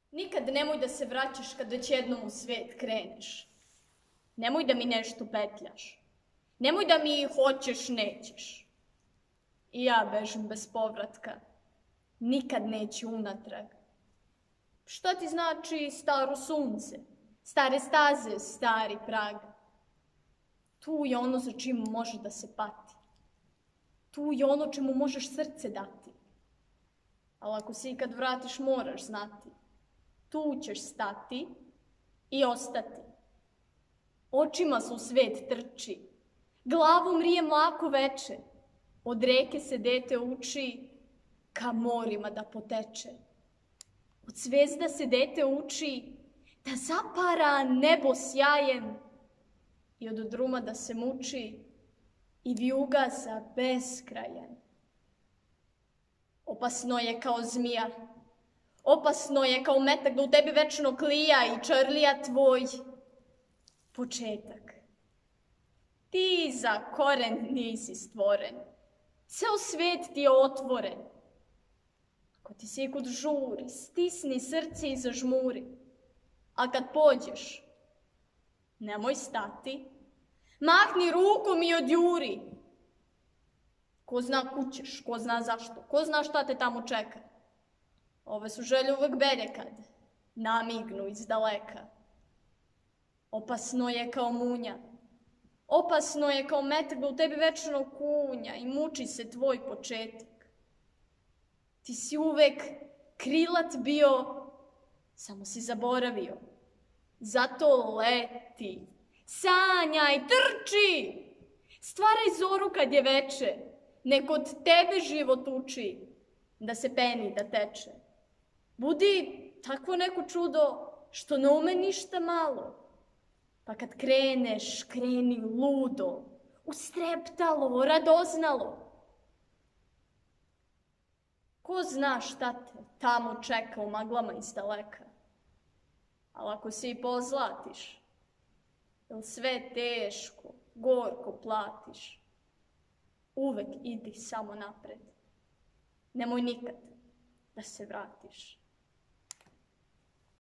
Nikad nemoj da se vraćaš kad već jednom u svet kreneš. Nemoj da mi nešto petljaš. Nemoj da mi hoćeš, nećeš. I ja bežim bez povratka. Nikad neću unatrag. Šta ti znači staro sunce, stare staze, stari prag? Tu je ono za čim može da se pati. Tu je ono čemu možeš srce dati. Ali ako se ikad vratiš, moraš znati. Tu ćeš stati i ostati. Očima su svet trči, glavu mrije mlako veče, od reke se dete uči, ka morima da poteče. Od zvezda se dete uči, da zapara nebo sjajem, i od druma da se muči, i vijuga za beskrajem. Opasno je kao zmija, opasno je kao metak da u tebi večno klija i čarlija tvoj početak. Ti za koren nisi stvoren, ceo svet ti je otvoren. Ako ti se ikud žuri, stisni srce i zažmuri, a kad pođeš, nemoj stati, mahni rukom i odjuri. Ko zna kućeš, ko zna zašto, ko zna šta te tamo čeka. Ove su želje uvek belje kad namignu iz daleka. Opasno je kao munja, opasno je kao metak da u tebi večno kunja i muči se tvoj početak. Ti si uvek krilat bio, samo si zaboravio. Zato leti, sanjaj, trči, stvaraj zoru kad je veče, nek od tebe život uči, da se peni, da teče. Budi takvo neko čudo što ne ume ništa malo, pa kad kreneš, kreni ludo, ustreptalo, radoznalo. Ko zna šta te tamo čeka u maglama iz daleka, ali ako se i pozlatiš, jel sve teško, gorko platiš, uvek idi samo napred. Nemoj nikad da se vratiš.